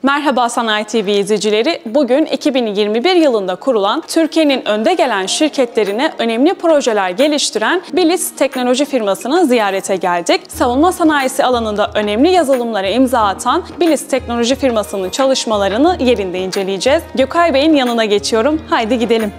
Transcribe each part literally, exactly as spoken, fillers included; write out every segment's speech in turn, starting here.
Merhaba Sanayi T V izleyicileri. Bugün iki bin yirmi bir yılında kurulan Türkiye'nin önde gelen şirketlerine önemli projeler geliştiren Bilis teknoloji firmasını ziyarete geldik. Savunma sanayisi alanında önemli yazılımlara imza atan Bilis teknoloji firmasının çalışmalarını yerinde inceleyeceğiz. Gökay Bey'in yanına geçiyorum. Haydi gidelim.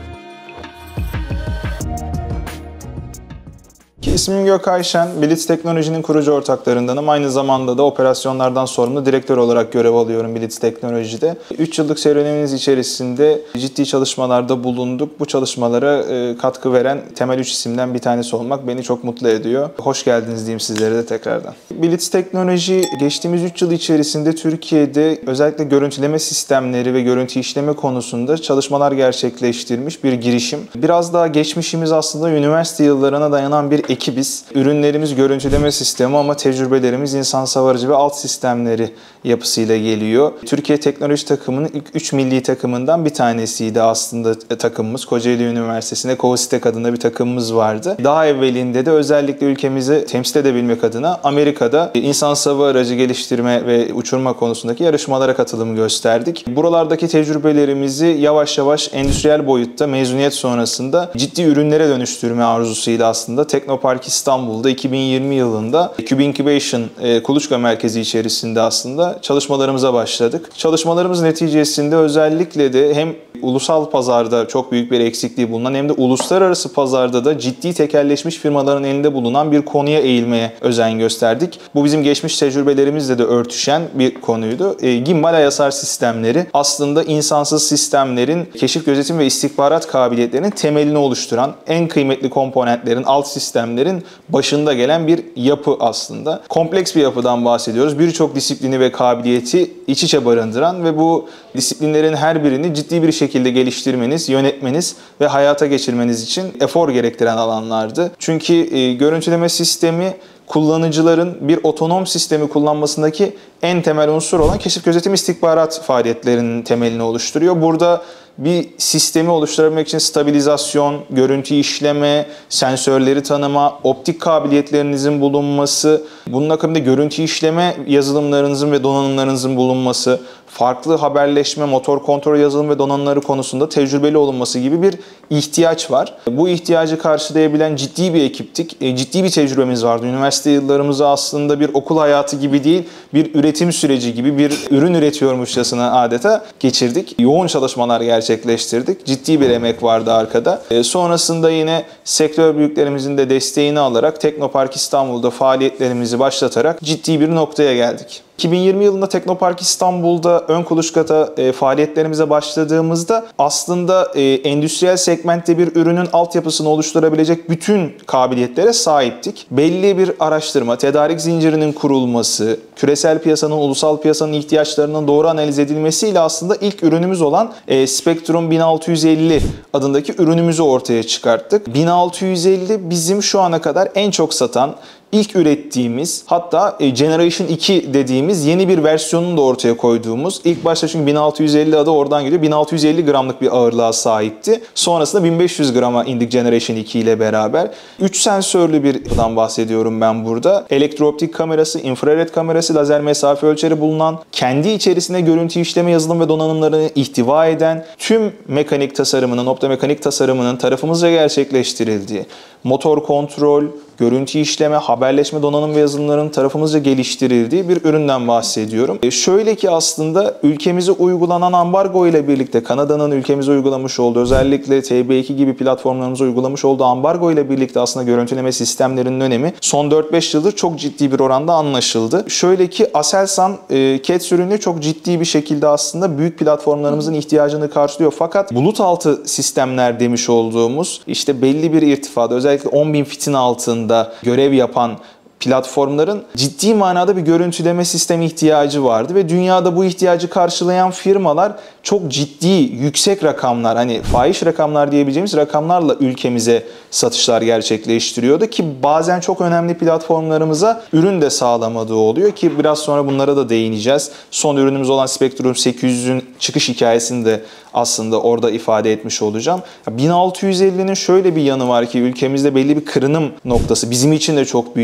İsmim Gökay Şen, Bilis Teknoloji'nin kurucu ortaklarındanım. Aynı zamanda da operasyonlardan sorumlu direktör olarak görev alıyorum Bilis Teknoloji'de. üç yıllık serüvenimiz içerisinde ciddi çalışmalarda bulunduk. Bu çalışmalara katkı veren temel üç isimden bir tanesi olmak beni çok mutlu ediyor. Hoş geldiniz diyeyim sizlere de tekrardan. Bilis Teknoloji geçtiğimiz üç yıl içerisinde Türkiye'de özellikle görüntüleme sistemleri ve görüntü işleme konusunda çalışmalar gerçekleştirmiş bir girişim. Biraz daha geçmişimiz aslında üniversite yıllarına dayanan bir ekibiz. Ürünlerimiz görüntüleme sistemi ama tecrübelerimiz insan savarıcı ve alt sistemleri yapısıyla geliyor. Türkiye Teknoloji Takımı'nın ilk üç milli takımından bir tanesiydi aslında takımımız. Kocaeli Üniversitesi'nde Kovasitek adında bir takımımız vardı. Daha evvelinde de özellikle ülkemizi temsil edebilmek adına Amerika'da insan hava aracı geliştirme ve uçurma konusundaki yarışmalara katılım gösterdik. Buralardaki tecrübelerimizi yavaş yavaş endüstriyel boyutta mezuniyet sonrasında ciddi ürünlere dönüştürme arzusuyla aslında Teknopark İstanbul'da iki bin yirmi yılında Cube Incubation kuluçka merkezi içerisinde aslında çalışmalarımıza başladık. Çalışmalarımız neticesinde özellikle de hem ulusal pazarda çok büyük bir eksikliği bulunan hem de uluslararası pazarda da ciddi tekelleşmiş firmaların elinde bulunan bir konuya eğilmeye özen gösterdik. Bu bizim geçmiş tecrübelerimizle de örtüşen bir konuydu. E, gimbal ayasar sistemleri aslında insansız sistemlerin keşif, gözetim ve istihbarat kabiliyetlerinin temelini oluşturan en kıymetli komponentlerin, alt sistemlerin başında gelen bir yapı aslında. Kompleks bir yapıdan bahsediyoruz. Birçok disiplini ve kabiliyeti iç içe barındıran ve bu disiplinlerin her birini ciddi bir şekilde geliştirmeniz, yönetmeniz ve hayata geçirmeniz için efor gerektiren alanlardı. Çünkü e, görüntüleme sistemi kullanıcıların bir otonom sistemi kullanmasındaki en temel unsur olan keşif, gözetim, istihbarat faaliyetlerinin temelini oluşturuyor. Burada bir sistemi oluşturabilmek için stabilizasyon, görüntü işleme, sensörleri tanıma, optik kabiliyetlerinizin bulunması, bunun akabinde görüntü işleme yazılımlarınızın ve donanımlarınızın bulunması, farklı haberleşme, motor kontrol yazılım ve donanımları konusunda tecrübeli olunması gibi bir ihtiyaç var. Bu ihtiyacı karşılayabilen ciddi bir ekiptik. Ciddi bir tecrübemiz vardı. Üniversite yıllarımızı aslında bir okul hayatı gibi değil, bir üretim süreci gibi, bir ürün üretiyormuşçasına adeta geçirdik. Yoğun çalışmalar gerçekleştirdik. Ciddi bir emek vardı arkada. Sonrasında yine sektör büyüklerimizin de desteğini alarak Teknopark İstanbul'da faaliyetlerimizi başlatarak ciddi bir noktaya geldik. iki bin yirmi yılında Teknopark İstanbul'da ön kuluçkata e, faaliyetlerimize başladığımızda aslında e, endüstriyel segmentte bir ürünün altyapısını oluşturabilecek bütün kabiliyetlere sahiptik. Belli bir araştırma, tedarik zincirinin kurulması, küresel piyasanın, ulusal piyasanın ihtiyaçlarının doğru analiz edilmesiyle aslında ilk ürünümüz olan e, Spectrum bin altı yüz elli adındaki ürünümüzü ortaya çıkarttık. bin altı yüz elli bizim şu ana kadar en çok satan, İlk ürettiğimiz, hatta Generation iki dediğimiz yeni bir versiyonunu da ortaya koyduğumuz, ilk başta çünkü bin altı yüz elli adı oradan geliyor, bin altı yüz elli gramlık bir ağırlığa sahipti. Sonrasında bin beş yüz grama indik Generation iki ile beraber. üç sensörlü bir yapıdan bahsediyorum ben burada. Elektrooptik kamerası, infrared kamerası, lazer mesafe ölçeri bulunan, kendi içerisinde görüntü işleme yazılım ve donanımlarını ihtiva eden, tüm mekanik tasarımının, optomekanik tasarımının tarafımızca gerçekleştirildiği, motor kontrol, görüntü işleme, haberleşme donanım ve yazılımların tarafımızca geliştirildiği bir üründen bahsediyorum. E şöyle ki aslında ülkemize uygulanan ambargo ile birlikte Kanada'nın ülkemize uygulamış olduğu, özellikle T B iki gibi platformlarımıza uygulamış olduğu ambargo ile birlikte aslında görüntüleme sistemlerinin önemi son dört beş yıldır çok ciddi bir oranda anlaşıldı. Şöyle ki Aselsan e, C A D ürünü çok ciddi bir şekilde aslında büyük platformlarımızın ihtiyacını karşılıyor. Fakat bulut altı sistemler demiş olduğumuz işte belli bir irtifada, özellikle on bin fitin altında görev yapan platformların ciddi manada bir görüntüleme sistemi ihtiyacı vardı ve dünyada bu ihtiyacı karşılayan firmalar çok ciddi, yüksek rakamlar, hani fahiş rakamlar diyebileceğimiz rakamlarla ülkemize satışlar gerçekleştiriyordu ki bazen çok önemli platformlarımıza ürün de sağlamadığı oluyor ki biraz sonra bunlara da değineceğiz. Son ürünümüz olan Spectrum sekiz yüzün çıkış hikayesini de aslında orada ifade etmiş olacağım. bin altı yüz ellinin şöyle bir yanı var ki ülkemizde belli bir kırınım noktası, bizim için de çok büyük bir aslında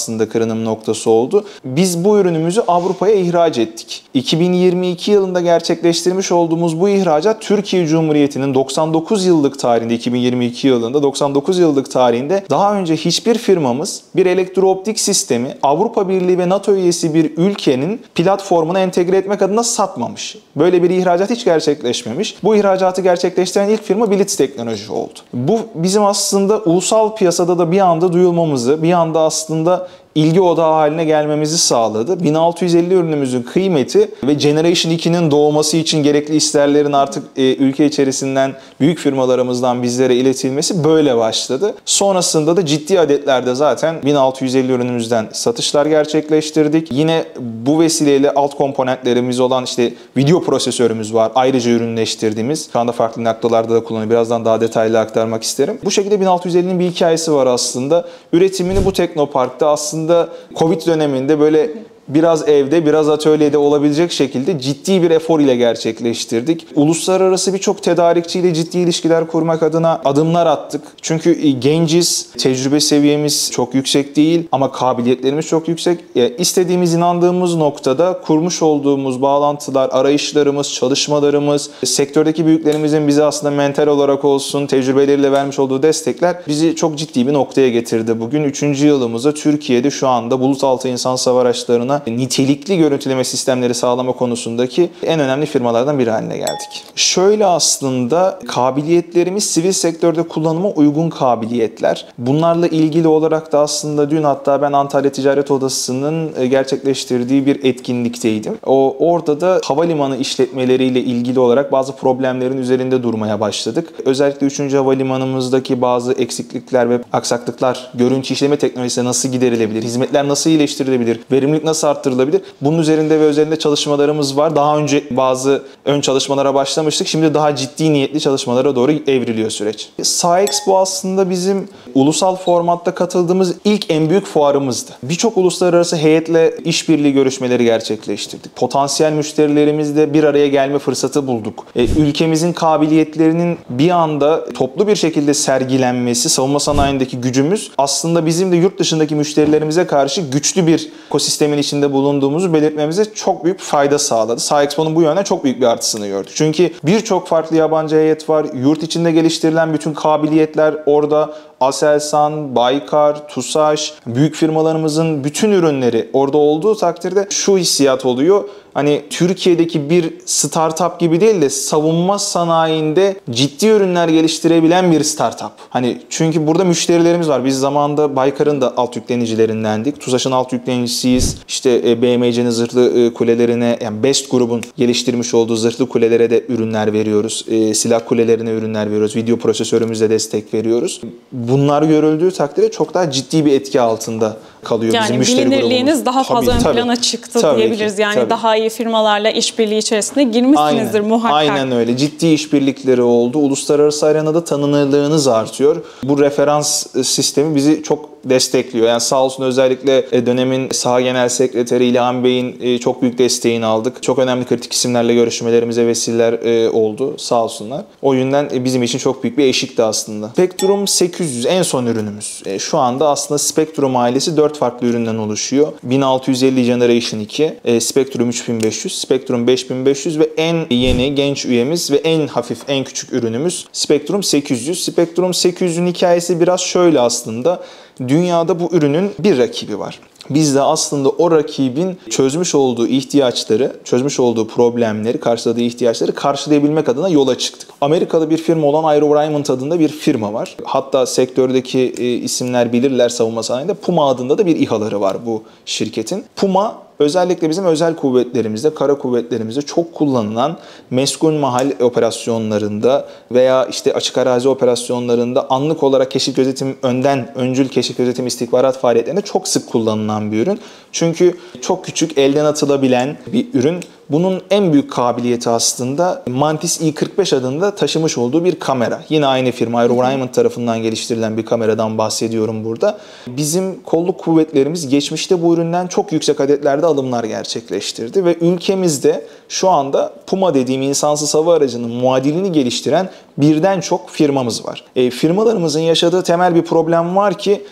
aslında kırılım noktası oldu. Biz bu ürünümüzü Avrupa'ya ihraç ettik. iki bin yirmi iki yılında gerçekleştirmiş olduğumuz bu ihracat Türkiye Cumhuriyeti'nin doksan dokuz yıllık tarihinde, iki bin yirmi iki yılında doksan dokuz yıllık tarihinde daha önce hiçbir firmamız bir elektrooptik sistemi Avrupa Birliği ve NATO üyesi bir ülkenin platformuna entegre etmek adına satmamış. Böyle bir ihracat hiç gerçekleşmemiş. Bu ihracatı gerçekleştiren ilk firma Blitz Teknoloji oldu. Bu bizim aslında ulusal piyasada da bir anda duyulmamızı, bir anda aslında ilgi odağı haline gelmemizi sağladı. bin altı yüz elli ürünümüzün kıymeti ve Generation iki'nin doğması için gerekli isterlerin artık e, ülke içerisinden büyük firmalarımızdan bizlere iletilmesi böyle başladı. Sonrasında da ciddi adetlerde zaten bin altı yüz elli ürünümüzden satışlar gerçekleştirdik. Yine bu vesileyle alt komponentlerimiz olan işte video prosesörümüz var. Ayrıca ürünleştirdiğimiz. Şu anda farklı noktalarda da kullanılıyor. Birazdan daha detaylı aktarmak isterim. Bu şekilde bin altı yüz ellinin bir hikayesi var aslında. Üretimini bu Teknopark'ta aslında Covid döneminde böyle biraz evde, biraz atölyede olabilecek şekilde ciddi bir efor ile gerçekleştirdik. Uluslararası birçok tedarikçiyle ciddi ilişkiler kurmak adına adımlar attık. Çünkü genciz, tecrübe seviyemiz çok yüksek değil ama kabiliyetlerimiz çok yüksek. İstediğimiz, inandığımız noktada kurmuş olduğumuz bağlantılar, arayışlarımız, çalışmalarımız, sektördeki büyüklerimizin bize aslında mental olarak olsun, tecrübeleriyle vermiş olduğu destekler bizi çok ciddi bir noktaya getirdi. Bugün üçüncü yılımızda Türkiye'de şu anda bulut altı insan hava araçlarına nitelikli görüntüleme sistemleri sağlama konusundaki en önemli firmalardan biri haline geldik. Şöyle aslında kabiliyetlerimiz sivil sektörde kullanıma uygun kabiliyetler. Bunlarla ilgili olarak da aslında dün hatta ben Antalya Ticaret Odası'nın gerçekleştirdiği bir etkinlikteydim. O orada da havalimanı işletmeleriyle ilgili olarak bazı problemlerin üzerinde durmaya başladık. Özellikle üçüncü havalimanımızdaki bazı eksiklikler ve aksaklıklar, görüntü işleme teknolojisi nasıl giderilebilir, hizmetler nasıl iyileştirilebilir, verimlilik nasıl arttırılabilir? Bunun üzerinde ve üzerinde çalışmalarımız var. Daha önce bazı ön çalışmalara başlamıştık. Şimdi daha ciddi niyetli çalışmalara doğru evriliyor süreç. SAEXPO aslında bizim ulusal formatta katıldığımız ilk en büyük fuarımızdı. Birçok uluslararası heyetle işbirliği görüşmeleri gerçekleştirdik. Potansiyel müşterilerimizle bir araya gelme fırsatı bulduk. E, ülkemizin kabiliyetlerinin bir anda toplu bir şekilde sergilenmesi, savunma sanayindeki gücümüz aslında bizim de yurt dışındaki müşterilerimize karşı güçlü bir ekosistemin içinde bulunduğumuzu belirtmemize çok büyük fayda sağladı. SAEXPO'nun bu yönden çok büyük bir artısını gördük. Çünkü birçok farklı yabancı heyet var. Yurt içinde geliştirilen bütün kabiliyetler orada. Aselsan, Baykar, TUSAŞ, büyük firmalarımızın bütün ürünleri orada olduğu takdirde şu hissiyat oluyor. Hani Türkiye'deki bir startup gibi değil de savunma sanayinde ciddi ürünler geliştirebilen bir startup. Hani çünkü burada müşterilerimiz var. Biz zamanında Baykar'ın da alt yüklenicilerindendik. TUSAŞ'ın alt yüklenicisiyiz. İşte B M C'nin zırhlı kulelerine, yani BEST grubun geliştirmiş olduğu zırhlı kulelere de ürünler veriyoruz. Silah kulelerine ürünler veriyoruz. Video prosesörümüzle destek veriyoruz. Bunlar görüldüğü takdirde çok daha ciddi bir etki altında kalıyor yani bizim müşteri grubumuz. Yani bilinirliğiniz daha fazla tabii, ön tabii, plana çıktı tabii diyebiliriz. Ki, yani tabii. daha iyi firmalarla işbirliği içerisinde girmişsinizdir Aynen, muhakkak. Aynen öyle. Ciddi işbirlikleri oldu. Uluslararası arenada tanınırlığınız artıyor. Bu referans sistemi bizi çok destekliyor. Yani sağ olsun özellikle dönemin saha genel sekreteri İlhan Bey'in çok büyük desteğini aldık. Çok önemli kritik isimlerle görüşmelerimize vesileler oldu. Sağ olsunlar. O yüzden bizim için çok büyük bir eşikti aslında. Spectrum sekiz yüz en son ürünümüz. Şu anda aslında Spectrum ailesi dört farklı üründen oluşuyor. bin altı yüz elli Generation iki, Spectrum üç bin beş yüz, Spectrum beş bin beş yüz ve en yeni genç üyemiz ve en hafif, en küçük ürünümüz Spectrum sekiz yüz. Spectrum sekiz yüzün hikayesi biraz şöyle aslında. Dünyada bu ürünün bir rakibi var. Biz de aslında o rakibin çözmüş olduğu ihtiyaçları, çözmüş olduğu problemleri, karşıladığı ihtiyaçları karşılayabilmek adına yola çıktık. Amerikalı bir firma olan AeroRaymond adında bir firma var. Hatta sektördeki isimler bilirler savunma sanayinde. Puma adında da bir İHA'ları var bu şirketin. Puma özellikle bizim özel kuvvetlerimizde, kara kuvvetlerimizde çok kullanılan meskun mahal operasyonlarında veya işte açık arazi operasyonlarında anlık olarak keşif gözetim, önden öncül keşif gözetim istihbarat faaliyetlerinde çok sık kullanılan bir ürün. Çünkü çok küçük, elden atılabilen bir ürün. Bunun en büyük kabiliyeti aslında Mantis i kırk beş adında taşımış olduğu bir kamera. Yine aynı firma AeroRaymond tarafından geliştirilen bir kameradan bahsediyorum burada. Bizim kolluk kuvvetlerimiz geçmişte bu üründen çok yüksek adetlerde alımlar gerçekleştirdi ve ülkemizde şu anda Puma dediğim insansız hava aracının muadilini geliştiren birden çok firmamız var. E, firmalarımızın yaşadığı temel bir problem var ki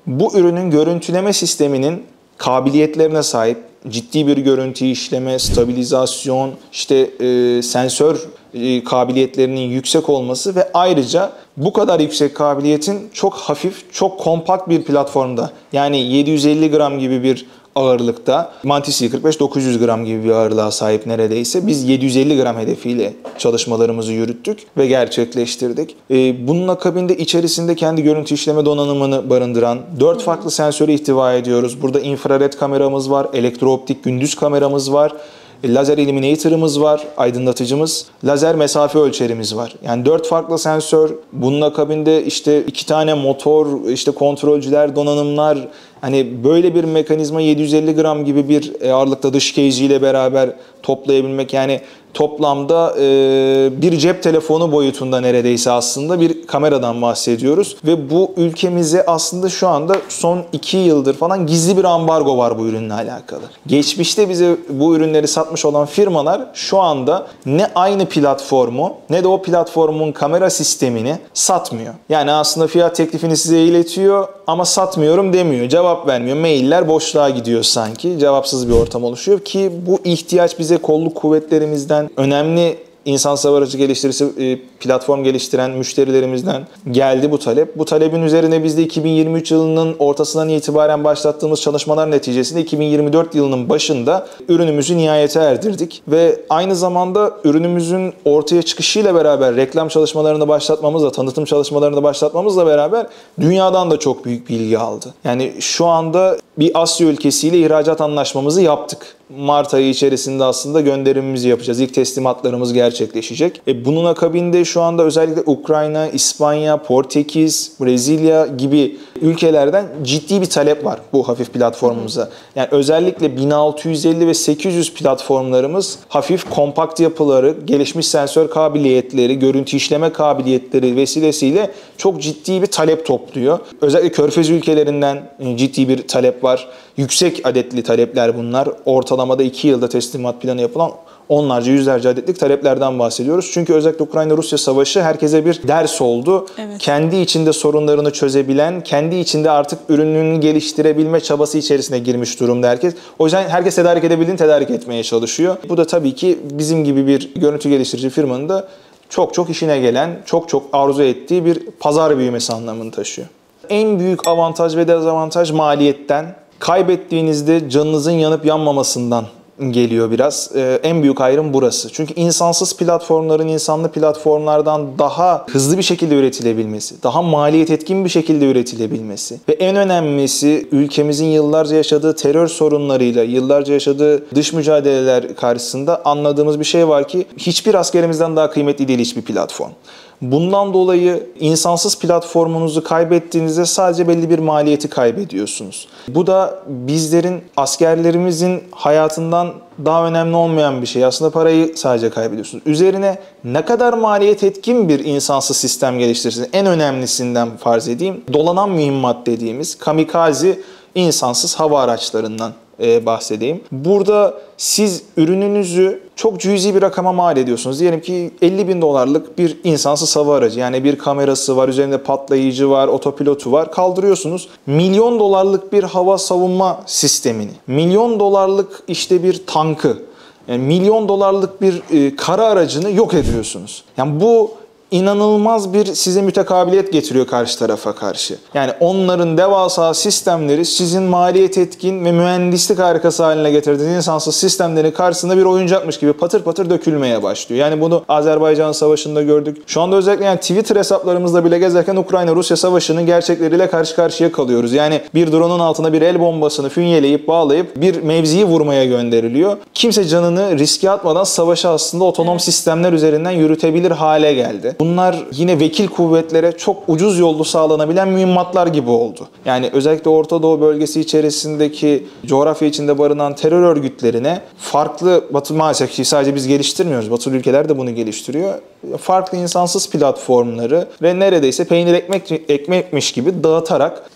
Bu ürünün görüntüleme sisteminin kabiliyetlerine sahip, ciddi bir görüntü işleme, stabilizasyon, işte e, sensör e, kabiliyetlerinin yüksek olması ve ayrıca bu kadar yüksek kabiliyetin çok hafif, çok kompakt bir platformda, yani yedi yüz elli gram gibi bir ağırlıkta, Mantis Y kırk beş dokuz yüz gram gibi bir ağırlığa sahip neredeyse. Biz yedi yüz elli gram hedefiyle çalışmalarımızı yürüttük ve gerçekleştirdik. Ee, bunun akabinde içerisinde kendi görüntü işleme donanımını barındıran dört farklı sensörü ihtiva ediyoruz. Burada infrared kameramız var, elektrooptik gündüz kameramız var, lazer illuminator'ımız var, aydınlatıcımız, lazer mesafe ölçerimiz var. Yani dört farklı sensör, bunun akabinde işte iki tane motor, işte kontrolcüler, donanımlar, hani böyle bir mekanizma yedi yüz elli gram gibi bir ağırlıkta dış cage ile beraber toplayabilmek, yani toplamda e, bir cep telefonu boyutunda neredeyse aslında bir kameradan bahsediyoruz. Ve bu ülkemize aslında şu anda son iki yıldır falan gizli bir ambargo var bu ürünle alakalı. Geçmişte bize bu ürünleri satmış olan firmalar şu anda ne aynı platformu ne de o platformun kamera sistemini satmıyor. Yani aslında fiyat teklifini size iletiyor ama satmıyorum demiyor. Cevap vermiyor. Mailler boşluğa gidiyor sanki. Cevapsız bir ortam oluşuyor ki bu ihtiyaç bize kolluk kuvvetlerimizden, önemli insan hava aracı geliştirisi platform geliştiren müşterilerimizden geldi bu talep. Bu talebin üzerine biz de iki bin yirmi üç yılının ortasından itibaren başlattığımız çalışmalar neticesinde iki bin yirmi dört yılının başında ürünümüzü nihayete erdirdik. Ve aynı zamanda ürünümüzün ortaya çıkışıyla beraber reklam çalışmalarını başlatmamızla, tanıtım çalışmalarını başlatmamızla beraber dünyadan da çok büyük bir ilgi aldı. Yani şu anda bir Asya ülkesiyle ihracat anlaşmamızı yaptık. Mart ayı içerisinde aslında gönderimimizi yapacağız. İlk teslimatlarımız gerçekleşecek. E bunun akabinde şu anda özellikle Ukrayna, İspanya, Portekiz, Brezilya gibi ülkelerden ciddi bir talep var bu hafif platformumuza. Yani özellikle bin altı yüz elli ve sekiz yüz platformlarımız hafif, kompakt yapıları, gelişmiş sensör kabiliyetleri, görüntü işleme kabiliyetleri vesilesiyle çok ciddi bir talep topluyor. Özellikle Körfez ülkelerinden ciddi bir talep var. Yüksek adetli talepler bunlar. Ortalamada iki yılda teslimat planı yapılan onlarca, yüzlerce adetlik taleplerden bahsediyoruz. Çünkü özellikle Ukrayna-Rusya savaşı herkese bir ders oldu. Evet. Kendi içinde sorunlarını çözebilen, kendi içinde artık ürününü geliştirebilme çabası içerisine girmiş durumda herkes. O yüzden herkes tedarik edebildiğini tedarik etmeye çalışıyor. Bu da tabii ki bizim gibi bir görüntü geliştirici firmanın da çok çok işine gelen, çok çok arzu ettiği bir pazar büyümesi anlamını taşıyor. En büyük avantaj ve dezavantaj maliyetten, kaybettiğinizde canınızın yanıp yanmamasından geliyor biraz. Ee, en büyük ayrım burası. Çünkü insansız platformların insanlı platformlardan daha hızlı bir şekilde üretilebilmesi, daha maliyet etkin bir şekilde üretilebilmesi ve en önemlisi ülkemizin yıllarca yaşadığı terör sorunlarıyla, yıllarca yaşadığı dış mücadeleler karşısında anladığımız bir şey var ki hiçbir askerimizden daha kıymetli değil hiçbir platform. Bundan dolayı insansız platformunuzu kaybettiğinizde sadece belli bir maliyeti kaybediyorsunuz. Bu da bizlerin, askerlerimizin hayatından daha önemli olmayan bir şey. Aslında parayı sadece kaybediyorsunuz. Üzerine ne kadar maliyet etkin bir insansız sistem geliştirirsiniz. En önemlisinden farz edeyim, dolanan mühimmat dediğimiz kamikaze insansız hava araçlarından bahsedeyim. Burada siz ürününüzü çok cüzi bir rakama mal ediyorsunuz. Diyelim ki elli bin dolarlık bir insansız hava aracı, yani bir kamerası var, üzerinde patlayıcı var, otopilotu var. Kaldırıyorsunuz. Milyon dolarlık bir hava savunma sistemini, milyon dolarlık işte bir tankı, yani milyon dolarlık bir e, kara aracını yok ediyorsunuz. Yani bu inanılmaz bir size mütekabiliyet getiriyor karşı tarafa karşı. Yani onların devasa sistemleri sizin maliyet etkin ve mühendislik harikası haline getirdiğiniz insansız sistemlerin karşısında bir oyuncakmış gibi patır patır dökülmeye başlıyor. Yani bunu Azerbaycan Savaşı'nda gördük. Şu anda özellikle yani Twitter hesaplarımızda bile gezerken Ukrayna-Rusya Savaşı'nın gerçekleriyle karşı karşıya kalıyoruz. Yani bir drone'un altına bir el bombasını fünyeleyip bağlayıp bir mevziyi vurmaya gönderiliyor. Kimse canını riske atmadan savaşı aslında otonom sistemler üzerinden yürütebilir hale geldi. Bunlar yine vekil kuvvetlere çok ucuz yollu sağlanabilen mühimmatlar gibi oldu. Yani özellikle Orta Doğu bölgesi içerisindeki coğrafya içinde barınan terör örgütlerine farklı, Batı maalesef ki sadece biz geliştirmiyoruz, Batılı ülkeler de bunu geliştiriyor. Farklı insansız platformları ve neredeyse peynir ekmek ekmekmiş gibi dağıtarak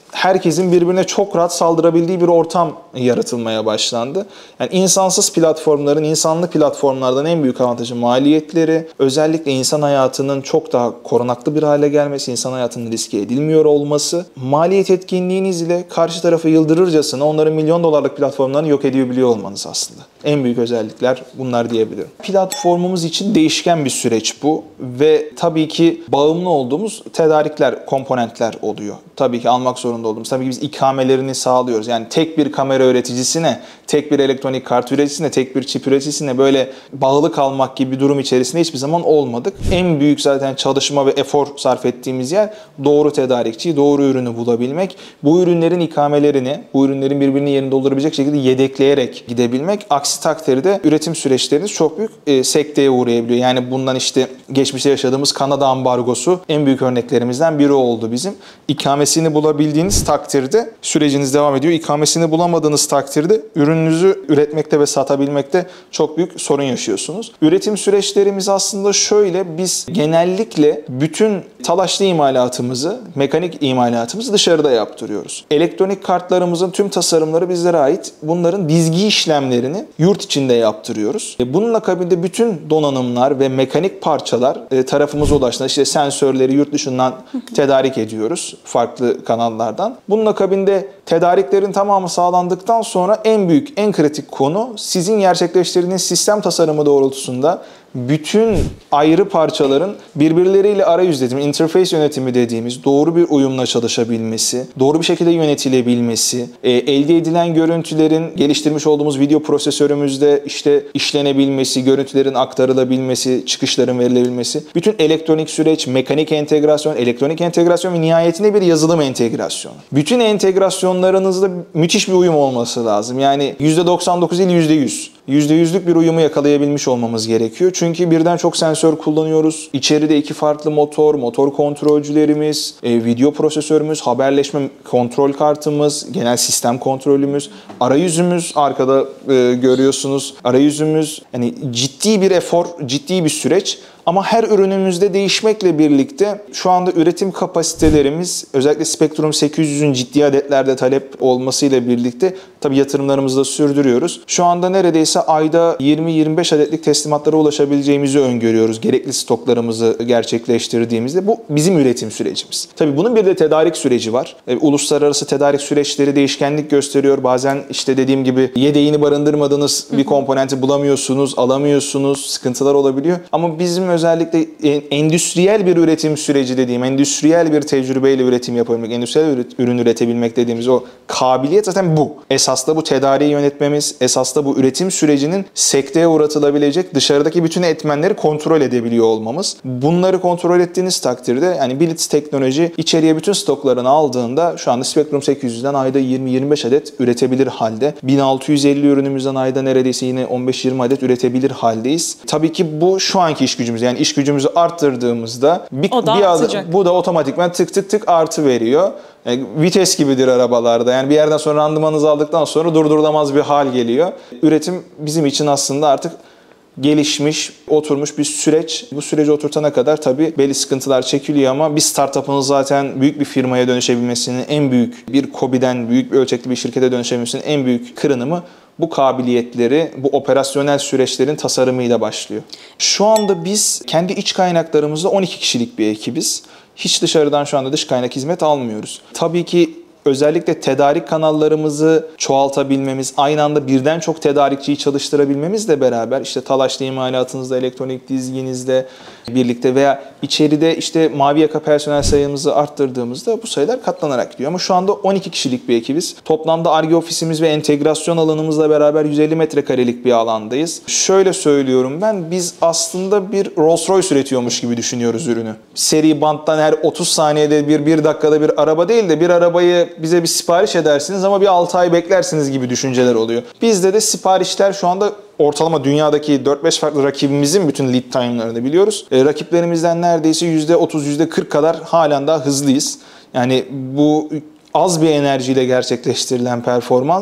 herkesin birbirine çok rahat saldırabildiği bir ortam yaratılmaya başlandı. Yani insansız platformların, insanlı platformlardan en büyük avantajı maliyetleri, özellikle insan hayatının çok daha korunaklı bir hale gelmesi, insan hayatının riske edilmiyor olması, maliyet etkinliğiniz ile karşı tarafı yıldırırcasına onların milyon dolarlık platformlarını yok edebiliyor olmanız aslında. En büyük özellikler bunlar diyebilirim. Platformumuz için değişken bir süreç bu ve tabii ki bağımlı olduğumuz tedarikler, komponentler oluyor. Tabii ki almak zorunda olduğumuz. Tabii ki biz ikamelerini sağlıyoruz. Yani tek bir kamera üreticisine, tek bir elektronik kart üreticisine, tek bir çip üreticisine böyle bağlı kalmak gibi bir durum içerisinde hiçbir zaman olmadık. En büyük zaten çalışma ve efor sarf ettiğimiz yer doğru tedarikçiyi, doğru ürünü bulabilmek. Bu ürünlerin ikamelerini, bu ürünlerin birbirinin yerini doldurabilecek şekilde yedekleyerek gidebilmek. Aksi takdirde üretim süreçleriniz çok büyük e, sekteye uğrayabiliyor. Yani bundan işte geçmişte yaşadığımız Kanada ambargosu en büyük örneklerimizden biri oldu bizim. İkamesini bulabildiğiniz takdirde süreciniz devam ediyor. İkamesini bulamadığınız takdirde ürününüzü üretmekte ve satabilmekte çok büyük sorun yaşıyorsunuz. Üretim süreçlerimiz aslında şöyle, biz genellikle bütün talaşlı imalatımızı, mekanik imalatımızı dışarıda yaptırıyoruz. Elektronik kartlarımızın tüm tasarımları bizlere ait. Bunların dizgi işlemlerini yurt içinde yaptırıyoruz. Bunun akabinde bütün donanımlar ve mekanik parçalar tarafımıza ulaştığında işte sensörleri yurt dışından tedarik ediyoruz farklı kanallardan. Bunun akabinde tedariklerin tamamı sağlandıktan sonra en büyük, en kritik konu sizin gerçekleştirdiğiniz sistem tasarımı doğrultusunda bütün ayrı parçaların birbirleriyle arayüz yönetimi, interface yönetimi dediğimiz doğru bir uyumla çalışabilmesi, doğru bir şekilde yönetilebilmesi, e, elde edilen görüntülerin geliştirmiş olduğumuz video prosesörümüzde işte işlenebilmesi, görüntülerin aktarılabilmesi, çıkışların verilebilmesi, bütün elektronik süreç, mekanik entegrasyon, elektronik entegrasyon ve nihayetinde bir yazılım entegrasyonu. Bütün entegrasyonlarınızda müthiş bir uyum olması lazım. Yani yüzde doksan dokuz değil yüzde yüz. yüzde yüzlük bir uyumu yakalayabilmiş olmamız gerekiyor. Çünkü birden çok sensör kullanıyoruz. İçeride iki farklı motor, motor kontrolcülerimiz, e, video prosesörümüz, haberleşme kontrol kartımız, genel sistem kontrolümüz, arayüzümüz arkada e, görüyorsunuz. Arayüzümüz, yani ciddi bir efor, ciddi bir süreç. Ama her ürünümüzde değişmekle birlikte şu anda üretim kapasitelerimiz özellikle Spectrum sekiz yüzün ciddi adetlerde talep olmasıyla birlikte tabii yatırımlarımızı da sürdürüyoruz. Şu anda neredeyse ayda yirmi yirmi beş adetlik teslimatlara ulaşabileceğimizi öngörüyoruz. Gerekli stoklarımızı gerçekleştirdiğimizde. Bu bizim üretim sürecimiz. Tabii bunun bir de tedarik süreci var. E, uluslararası tedarik süreçleri değişkenlik gösteriyor. Bazen işte dediğim gibi yedeğini barındırmadığınız bir komponenti bulamıyorsunuz, alamıyorsunuz, sıkıntılar olabiliyor. Ama bizim özellikle endüstriyel bir üretim süreci dediğim, endüstriyel bir tecrübeyle üretim yapabilmek, endüstriyel ürün üretebilmek dediğimiz o kabiliyet zaten bu. Esas da bu tedariği yönetmemiz, esas da bu üretim sürecinin sekteye uğratılabilecek dışarıdaki bütün etmenleri kontrol edebiliyor olmamız. Bunları kontrol ettiğiniz takdirde yani Blitz teknoloji içeriye bütün stoklarını aldığında şu anda Spectrum sekiz yüzden ayda yirmi yirmi beş adet üretebilir halde. bin altı yüz elli ürünümüzden ayda neredeyse yine on beş yirmi adet üretebilir haldeyiz. Tabii ki bu şu anki iş gücümüz. Yani iş gücümüzü arttırdığımızda bir, bir adım, bu da otomatikman tık tık tık artı veriyor. Yani vites gibidir arabalarda. Yani bir yerden sonra randımanınızı aldıktan sonra durdurulamaz bir hal geliyor. Üretim bizim için aslında artık gelişmiş, oturmuş bir süreç. Bu süreci oturtana kadar tabii belli sıkıntılar çekiliyor ama bir startup'ın zaten büyük bir firmaya dönüşebilmesinin en büyük, bir KOBİ'den büyük bir ölçekli bir şirkete dönüşebilmesinin en büyük kırınımı bu kabiliyetleri, bu operasyonel süreçlerin tasarımıyla başlıyor. Şu anda biz kendi iç kaynaklarımızda on iki kişilik bir ekibiz. Hiç dışarıdan şu anda dış kaynak hizmet almıyoruz. Tabii ki özellikle tedarik kanallarımızı çoğaltabilmemiz, aynı anda birden çok tedarikçiyi çalıştırabilmemizle beraber işte talaşlı imalatınızda, elektronik dizginizde birlikte veya içeride işte mavi yaka personel sayımızı arttırdığımızda bu sayılar katlanarak gidiyor. Ama şu anda on iki kişilik bir ekibiz. Toplamda Ar-Ge ofisimiz ve entegrasyon alanımızla beraber yüz elli metrekarelik bir alandayız. Şöyle söylüyorum ben, biz aslında bir Rolls Royce üretiyormuş gibi düşünüyoruz ürünü. Seri banttan her otuz saniyede bir, bir dakikada bir araba değil de bir arabayı bize bir sipariş edersiniz ama bir altı ay beklersiniz gibi düşünceler oluyor. Bizde de siparişler şu anda ortalama dünyadaki dört beş farklı rakibimizin bütün lead time'larını biliyoruz. E, rakiplerimizden neredeyse yüzde otuz yüzde kırk kadar halen daha hızlıyız. Yani bu az bir enerjiyle gerçekleştirilen performans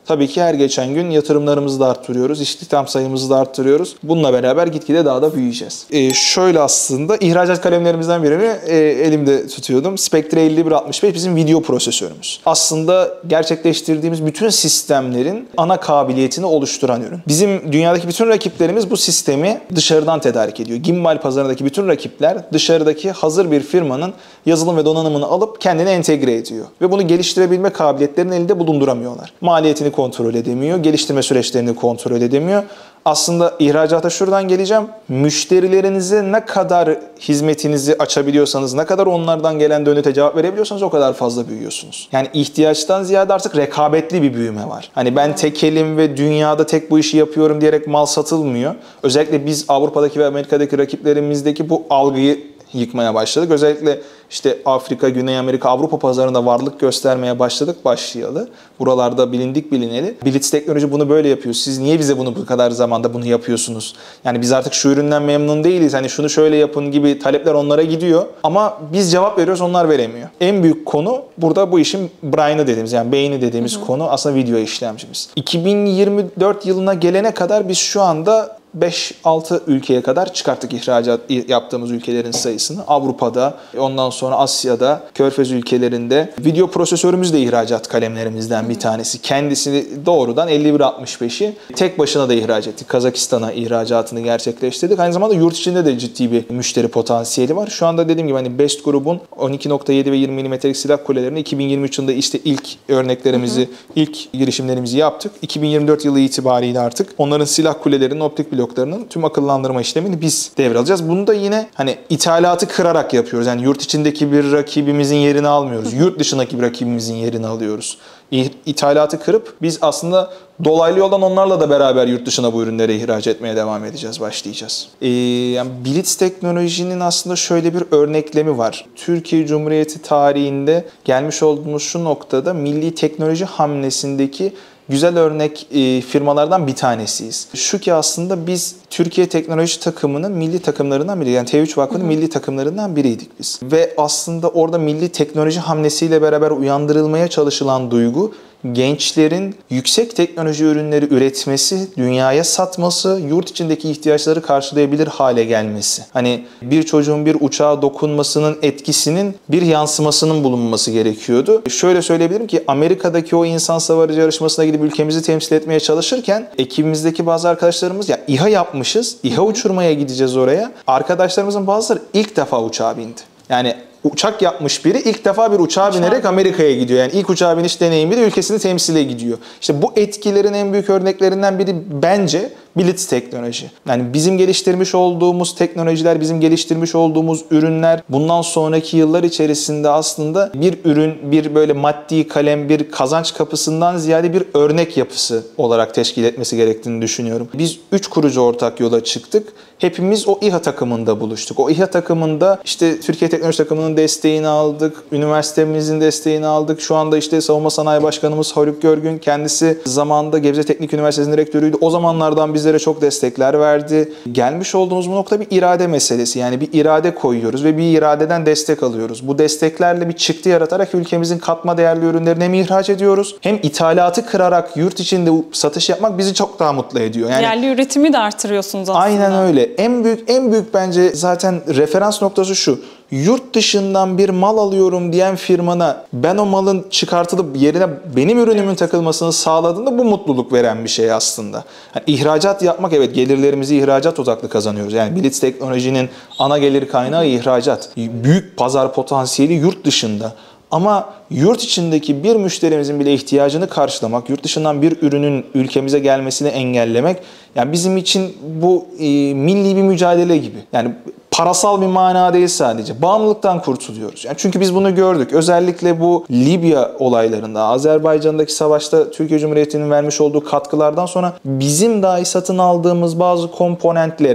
Tabii ki her geçen gün yatırımlarımızı da arttırıyoruz, istihdam sayımızı da arttırıyoruz. Bununla beraber gitgide daha da büyüyeceğiz. E, şöyle aslında ihracat kalemlerimizden birini e, elimde tutuyordum. Spectre elli bir altmış beş bizim video prosesörümüz. Aslında gerçekleştirdiğimiz bütün sistemlerin ana kabiliyetini oluşturan ürün. Bizim dünyadaki bütün rakiplerimiz bu sistemi dışarıdan tedarik ediyor. Gimbal pazarındaki bütün rakipler dışarıdaki hazır bir firmanın yazılım ve donanımını alıp kendine entegre ediyor. Ve bunu geliştirebilme kabiliyetlerini elinde bulunduramıyorlar. Maliyetini kontrol edemiyor, geliştirme süreçlerini kontrol edemiyor. Aslında ihracata şuradan geleceğim. Müşterilerinize ne kadar hizmetinizi açabiliyorsanız, ne kadar onlardan gelen dönüte cevap verebiliyorsanız o kadar fazla büyüyorsunuz. Yani ihtiyaçtan ziyade artık rekabetli bir büyüme var. Hani ben tekelim ve dünyada tek bu işi yapıyorum diyerek mal satılmıyor. Özellikle biz Avrupa'daki ve Amerika'daki rakiplerimizdeki bu algıyı yıkmaya başladık. Özellikle işte Afrika, Güney Amerika, Avrupa pazarında varlık göstermeye başladık başlayalı. Buralarda bilindik bilineli. Blitz Teknoloji bunu böyle yapıyor. Siz niye bize bunu bu kadar zamanda bunu yapıyorsunuz? Yani biz artık şu üründen memnun değiliz. Hani şunu şöyle yapın gibi talepler onlara gidiyor. Ama biz cevap veriyoruz, onlar veremiyor. En büyük konu burada bu işin brain'ı dediğimiz, yani beyni dediğimiz hı hı. konu aslında video işlemcimiz. iki bin yirmi dört yılına gelene kadar biz şu anda beş altı ülkeye kadar çıkarttık ihracat yaptığımız ülkelerin sayısını. Avrupa'da, ondan sonra Asya'da, Körfez ülkelerinde. Video prosesörümüz de ihracat kalemlerimizden bir tanesi. Kendisi doğrudan elli bir altmış beşi tek başına da ihraç ettik. Kazakistan'a ihracatını gerçekleştirdik. Aynı zamanda yurt içinde de ciddi bir müşteri potansiyeli var. Şu anda dediğim gibi hani Best Group'un on iki nokta yedi ve yirmi milimetrelik silah kulelerini iki bin yirmi üç yılında işte ilk örneklerimizi, hı hı. ilk girişimlerimizi yaptık. iki bin yirmi dört yılı itibariyle artık onların silah kulelerinin optik blok tüm akıllandırma işlemini biz devralacağız. Bunu da yine hani ithalatı kırarak yapıyoruz. Yani yurt içindeki bir rakibimizin yerini almıyoruz. Yurt dışındaki bir rakibimizin yerini alıyoruz. İthalatı kırıp biz aslında dolaylı yoldan onlarla da beraber yurt dışına bu ürünleri ihraç etmeye devam edeceğiz, başlayacağız. Ee, yani Blitz Teknoloji'nin aslında şöyle bir örneklemi var. Türkiye Cumhuriyeti tarihinde gelmiş olduğumuz şu noktada milli teknoloji hamlesindeki güzel örnek e, firmalardan bir tanesiyiz. Şu ki aslında biz Türkiye Teknoloji Takımı'nın milli takımlarından biri. Yani T üç Vakfı'nın milli takımlarından biriydik biz. Ve aslında orada milli teknoloji hamlesiyle beraber uyandırılmaya çalışılan duygu, gençlerin yüksek teknoloji ürünleri üretmesi, dünyaya satması, yurt içindeki ihtiyaçları karşılayabilir hale gelmesi. Hani bir çocuğun bir uçağa dokunmasının etkisinin bir yansımasının bulunması gerekiyordu. Şöyle söyleyebilirim ki Amerika'daki o insan savarıcı yarışmasına gidip ülkemizi temsil etmeye çalışırken ekibimizdeki bazı arkadaşlarımız ya İHA yapmışız, İHA uçurmaya gideceğiz oraya. Arkadaşlarımızın bazıları ilk defa uçağa bindi. Yani uçak yapmış biri ilk defa bir uçağa Uçağı. binerek Amerika'ya gidiyor. Yani ilk uçağa biniş deneyimi de ülkesini temsile gidiyor. İşte bu etkilerin en büyük örneklerinden biri bence Blitz Teknoloji. Yani bizim geliştirmiş olduğumuz teknolojiler, bizim geliştirmiş olduğumuz ürünler bundan sonraki yıllar içerisinde aslında bir ürün, bir böyle maddi kalem, bir kazanç kapısından ziyade bir örnek yapısı olarak teşkil etmesi gerektiğini düşünüyorum. Biz üç kurucu ortak yola çıktık. Hepimiz o İHA takımında buluştuk. O İHA takımında işte Türkiye Teknoloji Takımı'nın desteğini aldık, üniversitemizin desteğini aldık. Şu anda işte Savunma Sanayi Başkanımız Haluk Görgün, kendisi zamanında Gebze Teknik Üniversitesi'nin rektörüydü. O zamanlardan bizlere çok destekler verdi. Gelmiş olduğumuz bu nokta bir irade meselesi. Yani bir irade koyuyoruz ve bir iradeden destek alıyoruz. Bu desteklerle bir çıktı yaratarak ülkemizin katma değerli ürünlerini hem ihraç ediyoruz, hem ithalatı kırarak yurt içinde satış yapmak bizi çok daha mutlu ediyor. Yani yerli üretimi de artırıyorsunuz aslında. Aynen öyle. En büyük en büyük bence zaten referans noktası şu. Yurt dışından bir mal alıyorum diyen firmana ben o malın çıkartılıp yerine benim ürünümün evet. takılmasını sağladığında bu mutluluk veren bir şey aslında. Yani ihracat yapmak, evet, gelirlerimizi ihracat odaklı kazanıyoruz. Yani Blitz Teknoloji'nin ana gelir kaynağı ihracat. Büyük pazar potansiyeli yurt dışında. Ama yurt içindeki bir müşterimizin bile ihtiyacını karşılamak, yurt dışından bir ürünün ülkemize gelmesini engellemek, yani bizim için bu e, milli bir mücadele gibi. Yani parasal bir mana değil sadece. Bağımlılıktan kurtuluyoruz. Yani çünkü biz bunu gördük. Özellikle bu Libya olaylarında, Azerbaycan'daki savaşta Türkiye Cumhuriyeti'nin vermiş olduğu katkılardan sonra bizim dahi satın aldığımız bazı komponentlere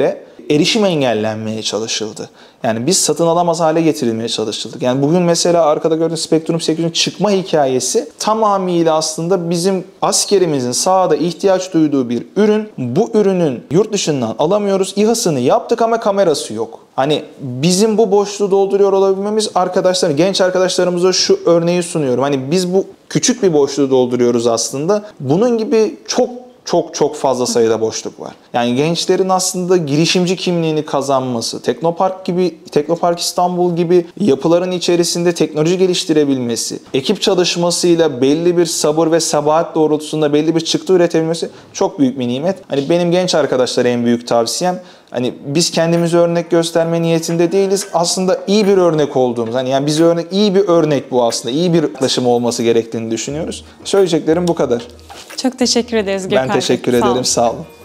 erişim engellenmeye çalışıldı. Yani biz satın alamaz hale getirilmeye çalışıldık. Yani bugün mesela arkada gördüğünüz Spectrum sekizin çıkma hikayesi tamamıyla aslında bizim askerimizin sahada ihtiyaç duyduğu bir ürün. Bu ürünün yurt dışından alamıyoruz. İHA'sını yaptık ama kamerası yok. Hani bizim bu boşluğu dolduruyor olabilmemiz arkadaşlar, genç arkadaşlarımıza şu örneği sunuyorum. Hani biz bu küçük bir boşluğu dolduruyoruz aslında. Bunun gibi çok çok çok fazla sayıda boşluk var. Yani gençlerin aslında girişimci kimliğini kazanması, Teknopark gibi, Teknopark İstanbul gibi yapıların içerisinde teknoloji geliştirebilmesi, ekip çalışmasıyla belli bir sabır ve sebat doğrultusunda belli bir çıktı üretebilmesi çok büyük bir nimet. Hani benim genç arkadaşlara en büyük tavsiyem, hani biz kendimizi örnek gösterme niyetinde değiliz. Aslında iyi bir örnek olduğumuz, hani yani bize örnek, iyi bir örnek bu aslında. İyi bir yaklaşım olması gerektiğini düşünüyoruz. Söyleyeceklerim bu kadar. Çok teşekkür ederiz Gökhan Ben teşekkür Bey. Sağ olun. ederim. Sağ olun.